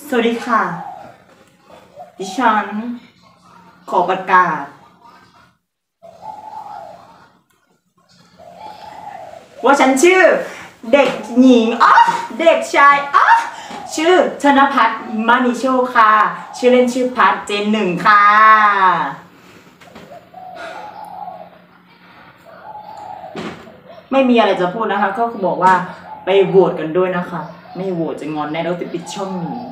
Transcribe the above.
สวัสดีค่ะดิฉันขอประกาศว่าฉันชื่อเด็กหญิงเด็กชายชื่อธนภัทรมานิโชคค่ะชื่อเล่นชื่อพัทเจนหนึ่งค่ะไม่มีอะไรจะพูดนะคะก็บอกว่าไปโหวตกันด้วยนะคะไม่โหวตจะงอนแน่แล้วจะปิดช่องนี้